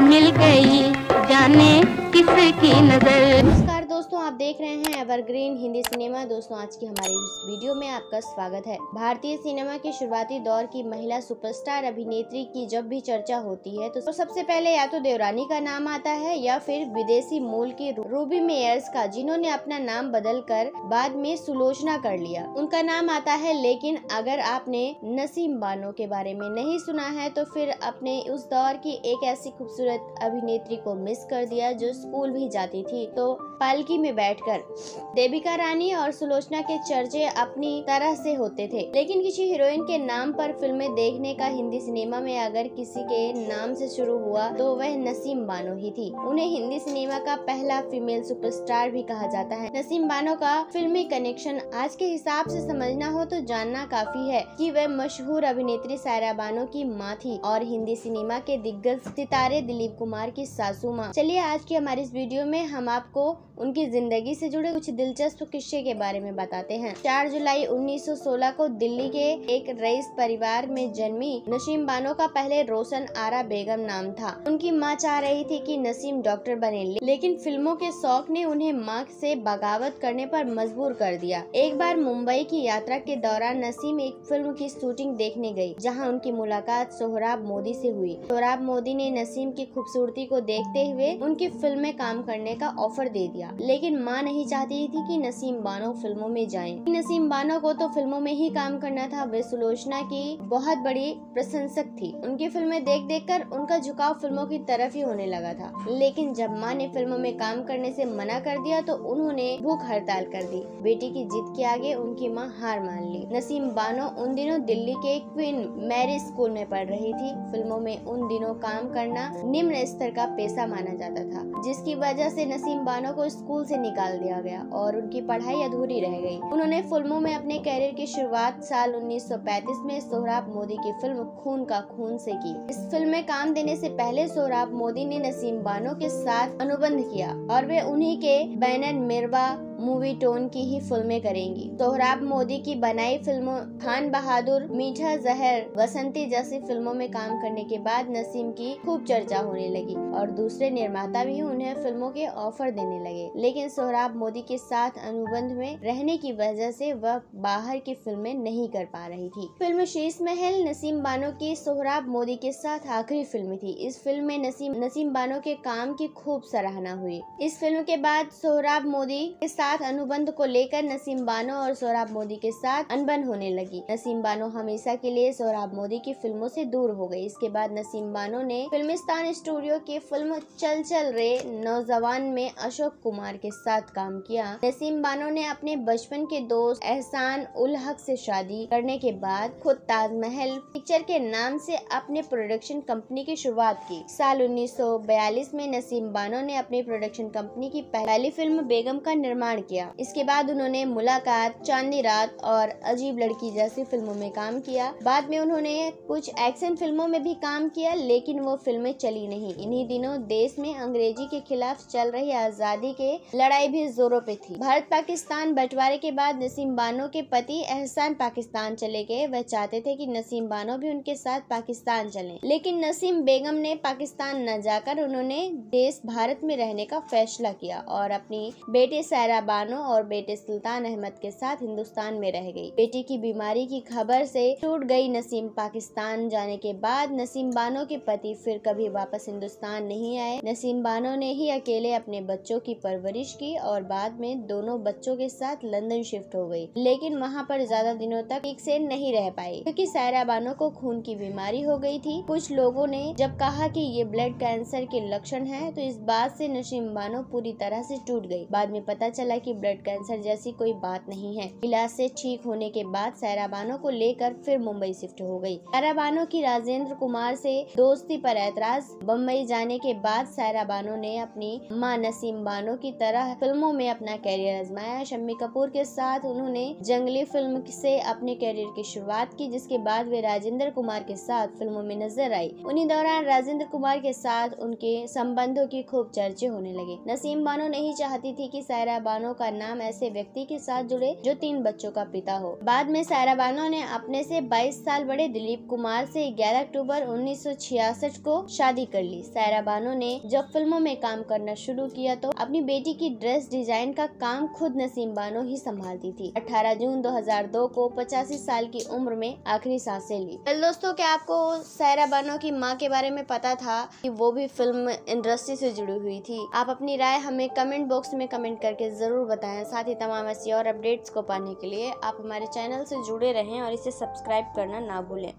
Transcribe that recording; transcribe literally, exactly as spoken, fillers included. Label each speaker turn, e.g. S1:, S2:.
S1: मिल गई जाने किसकी नजर।
S2: नमस्कार दोस्तों, आप देख रहे हैं एवरग्रीन हिंदी सिनेमा। दोस्तों, आज की हमारी इस वीडियो में आपका स्वागत है। भारतीय सिनेमा के शुरुआती दौर की महिला सुपरस्टार अभिनेत्री की जब भी चर्चा होती है तो सबसे पहले या तो देवरानी का नाम आता है या फिर विदेशी मूल की रूबी मेयर्स का, जिन्होंने अपना नाम बदलकर बाद में सुलोचना कर लिया, उनका नाम आता है। लेकिन अगर आपने नसीम बानो के बारे में नहीं सुना है तो फिर अपने उस दौर की एक ऐसी खूबसूरत अभिनेत्री को मिस कर दिया जो स्कूल भी जाती थी तो पालकी में बैठकर। देविका रानी और सुलोचना के चर्चे अपनी तरह से होते थे, लेकिन किसी हीरोइन के नाम पर फिल्में देखने का हिंदी सिनेमा में अगर किसी के नाम से शुरू हुआ तो वह नसीम बानो ही थी। उन्हें हिंदी सिनेमा का पहला फीमेल सुपरस्टार भी कहा जाता है। नसीम बानो का फिल्मी कनेक्शन आज के हिसाब से समझना हो तो जानना काफी है कि वह मशहूर अभिनेत्री सायरा बानो की माँ थी और हिंदी सिनेमा के दिग्गज सितारे दिलीप कुमार की सासू माँ। चलिए आज की हमारी इस वीडियो में हम आपको उनकी जिंदगी से जुड़े कुछ दिलचस्प किस्से के बारे में बताते हैं। चार जुलाई उन्नीस सौ सोलह को दिल्ली के एक रईस परिवार में जन्मी नसीम बानो का पहले रोशन आरा बेगम नाम था। उनकी माँ चाह रही थी कि नसीम डॉक्टर बने, लेकिन फिल्मों के शौक ने उन्हें माँ से बगावत करने पर मजबूर कर दिया। एक बार मुंबई की यात्रा के दौरान नसीम एक फिल्म की शूटिंग देखने गयी, जहाँ उनकी मुलाकात सोहराब मोदी से हुई। सोहराब मोदी ने नसीम की खूबसूरती को देखते हुए उनकी फिल्म में काम करने का ऑफर दे दिया, लेकिन माँ नहीं चाहती थी कि नसीम बानो फिल्मों में जाएं। नसीम बानो को तो फिल्मों में ही काम करना था। वे सुलोचना की बहुत बड़ी प्रशंसक थी। उनकी फिल्में देख देख कर उनका झुकाव फिल्मों की तरफ ही होने लगा था, लेकिन जब माँ ने फिल्मों में काम करने से मना कर दिया तो उन्होंने भूख हड़ताल कर दी। बेटी की जिद के आगे उनकी माँ हार मान ली। नसीम बानो उन दिनों दिल्ली के क्वीन मैरी स्कूल में पढ़ रही थी। फिल्मों में उन दिनों काम करना निम्न स्तर का पेशा माना जाता था, जिसकी वजह से नसीम बानो को स्कूल से निकाल दिया गया और उनकी पढ़ाई अधूरी रह गई। उन्होंने फिल्मों में अपने कैरियर की शुरुआत साल उन्नीस सौ पैंतीस में सोहराब मोदी की फिल्म खून का खून से की। इस फिल्म में काम देने से पहले सोहराब मोदी ने नसीम बानो के साथ अनुबंध किया और वे उन्हीं के बैनर मिर्वा मूवी टोन की ही फिल्में करेंगी। सोहराब मोदी की बनाई फिल्मों खान बहादुर, मीठा जहर, बसंती जैसी फिल्मों में काम करने के बाद नसीम की खूब चर्चा होने लगी और दूसरे निर्माता भी उन्हें फिल्मों के ऑफर देने लगे। लेकिन सोहराब मोदी के साथ अनुबंध में रहने की वजह से वह बाहर की फिल्में नहीं कर पा रही थी। फिल्म शीश महल नसीम बानो की सोहराब मोदी के साथ आखिरी फिल्म थी। इस फिल्म में नसीम नसीम बानो के काम की खूब सराहना हुई। इस फिल्म के बाद सोहराब मोदी के साथ अनुबंध को लेकर नसीम बानो और सोहराब मोदी के साथ अनबन होने लगी। नसीम बानो हमेशा के लिए सोहराब मोदी की फिल्मों से दूर हो गई। इसके बाद नसीम बानो ने फिल्मिस्तान स्टूडियो की फिल्म चल चल रे नौजवान में अशोक कुमार के साथ काम किया। नसीम बानो ने अपने बचपन के दोस्त एहसान उल हक से शादी करने के बाद खुद ताजमहल पिक्चर के नाम से अपने प्रोडक्शन कंपनी की शुरुआत की। साल उन्नीस सौ बयालीस में नसीम बानो ने अपनी प्रोडक्शन कंपनी की पहली फिल्म बेगम का निर्माण किया। इसके बाद उन्होंने मुलाकात, चांदनी रात और अजीब लड़की जैसी फिल्मों में काम किया। बाद में उन्होंने कुछ एक्शन फिल्मों में भी काम किया, लेकिन वो फिल्में चली नहीं। इन्हीं दिनों देश में अंग्रेजी के खिलाफ चल रही आजादी के लड़ाई भी जोरों पे थी। भारत पाकिस्तान बंटवारे के बाद नसीम बानो के पति एहसान पाकिस्तान चले गए। वह चाहते थे कि नसीम बानो भी उनके साथ पाकिस्तान चलें, लेकिन नसीम बेगम ने पाकिस्तान न जाकर उन्होंने देश भारत में रहने का फैसला किया और अपनी बेटे सायरा बानो और बेटे सुल्तान अहमद के साथ हिंदुस्तान में रह गई। बेटी की बीमारी की खबर से टूट गई नसीम। पाकिस्तान जाने के बाद नसीम बानो के पति फिर कभी वापस हिंदुस्तान नहीं आए। नसीम बानो ने ही अकेले अपने बच्चों की परवरिश की और बाद में दोनों बच्चों के साथ लंदन शिफ्ट हो गई, लेकिन वहाँ पर ज्यादा दिनों तक ठीक से नहीं रह पाई क्योंकि सायरा बानो को खून की बीमारी हो गई थी। कुछ लोगों ने जब कहा कि ये ब्लड कैंसर के लक्षण है तो इस बात से नसीम बानो पूरी तरह से टूट गई। बाद में पता चला कि ब्लड कैंसर जैसी कोई बात नहीं है। इलाज से ठीक होने के बाद सायरा बानो को लेकर फिर मुंबई शिफ्ट हो गई। सायरा बानो की राजेंद्र कुमार से दोस्ती पर ऐतराज। बम्बई जाने के बाद सायरा बानो ने अपनी मां नसीम बानो की तरह फिल्मों में अपना कैरियर आजमाया। शम्मी कपूर के साथ उन्होंने जंगली फिल्म से अपने कैरियर की शुरुआत की, जिसके बाद वे राजेंद्र कुमार के साथ फिल्मों में नजर आई। उन्हीं दौरान राजेंद्र कुमार के साथ उनके संबंधों की खूब चर्चे होने लगे। नसीम बानो नहीं चाहती थी कि सायरा बानो बानो का नाम ऐसे व्यक्ति के साथ जुड़े जो तीन बच्चों का पिता हो। बाद में सायरा बानो ने अपने से बाईस साल बड़े दिलीप कुमार से ग्यारह अक्टूबर उन्नीस सौ छियासठ को शादी कर ली। सायरा बानो ने जब फिल्मों में काम करना शुरू किया तो अपनी बेटी की ड्रेस डिजाइन का काम खुद नसीम बानो ही संभालती थी। अठारह जून दो हज़ार दो को पचासी साल की उम्र में आखिरी सांसें ली। तो दोस्तों, क्या आपको सायरा बानो की मां के बारे में पता था कि वो भी फिल्म इंडस्ट्री से जुड़ी हुई थी? आप अपनी राय हमें कमेंट बॉक्स में कमेंट करके जरूर बताएं। साथ ही तमाम ऐसी और अपडेट्स को पाने के लिए आप हमारे चैनल से जुड़े रहें और इसे सब्सक्राइब करना ना भूलें।